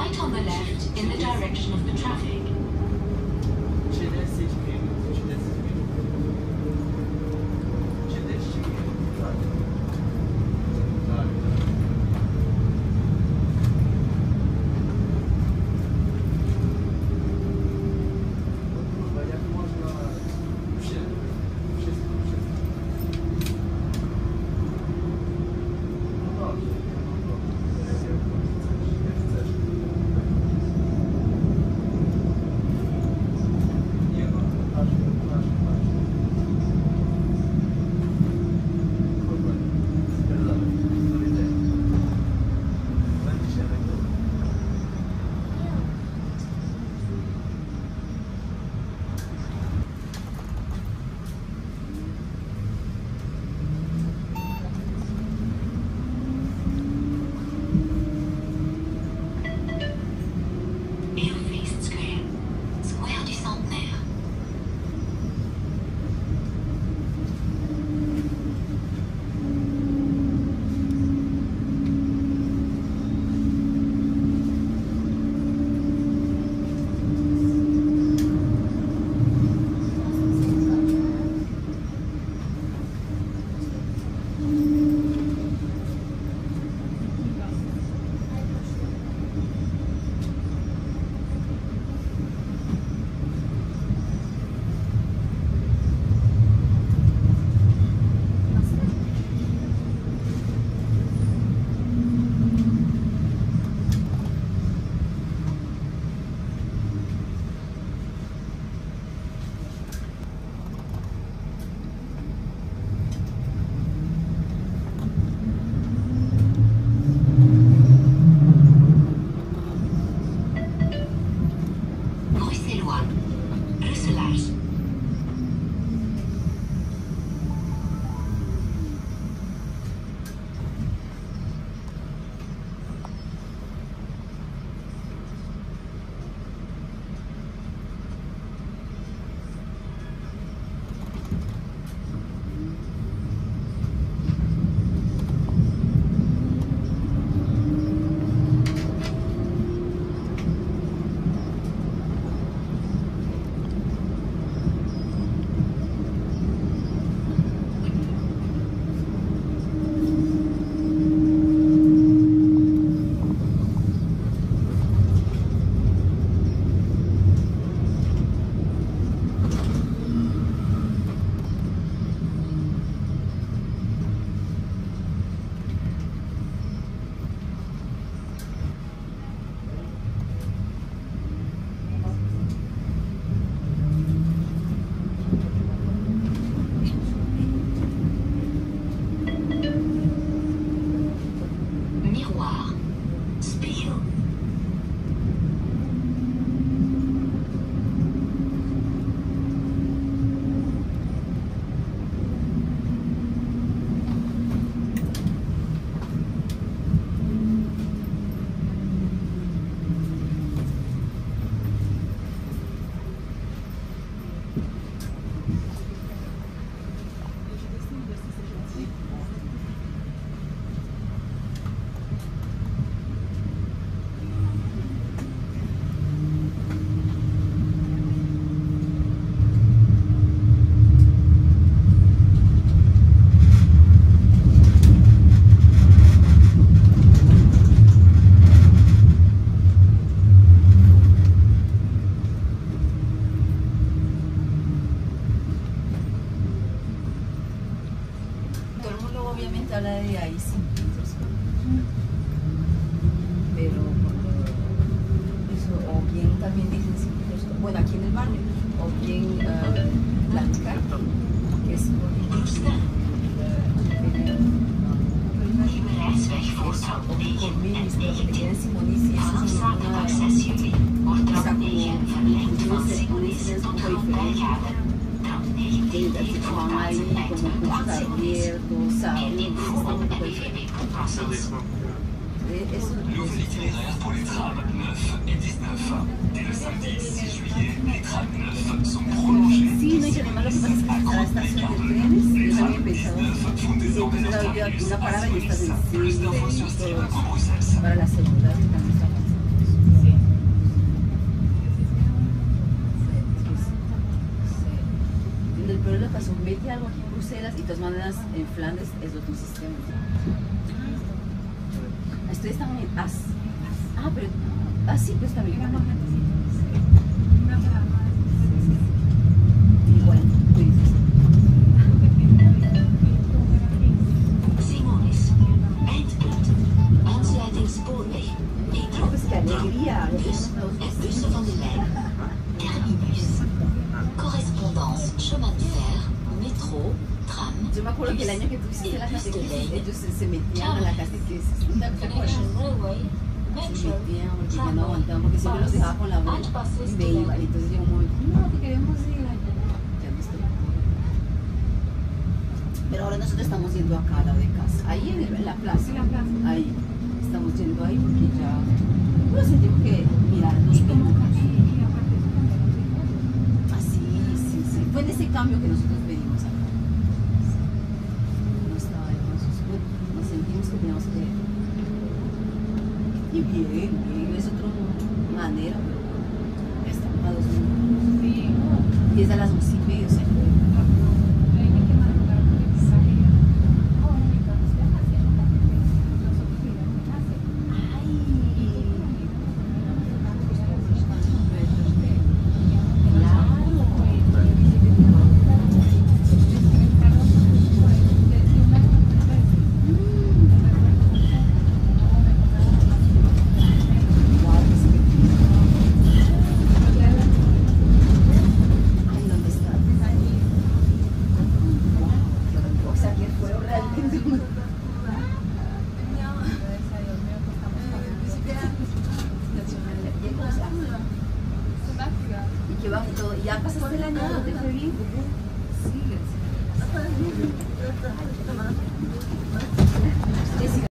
right on the left in the direction of the traffic. Nouvel itinéraire pour les trams 9 et 19. Dès le samedi 6 juillet, les trams 9 sont prolongés de 6 à Grande-Gare de Lyon. Les trams 19 font désormais leur terminus à Saint-Brice. Plus d'infos sur style en Bruxelles. algo aquí en Bruselas y de todas maneras en Flandes es otro sistema. Ustedes están en AS. Ah, pero sí, pues también. Igual, tú dices. Simonis, eindpunt, aansluitingspoorweg, No, pues qué alegría. bus en bussen van de lijn, Terminus, correspondance, chemin de fer, métro, tram, Yo me acuerdo que el año que tú hiciste la catequesis, ellos se metían a la catequesis. ¿Te acuerdas? connection railway, Se metro, metían porque ya no aguantaban, porque siempre los dejaba con la abuela y me iban. Entonces llegó un momento, no, que queremos ir. Ya no estoy. Pero ahora nosotros estamos yendo acá a la de casa, ahí en la plaza. Ahí, estamos yendo ahí porque ya nos sentimos que mirarnos así, sí. Fue en ese cambio que nosotros venimos acá. No estaba entonces, bueno, nos sentimos que teníamos que... Y bien, es otra manera, pero estamos a 2 minutos. Y es a las 11:30, o sea, y que va todo. ¿Ya pasaste el año? ¿Te fue bien? Sí, gracias.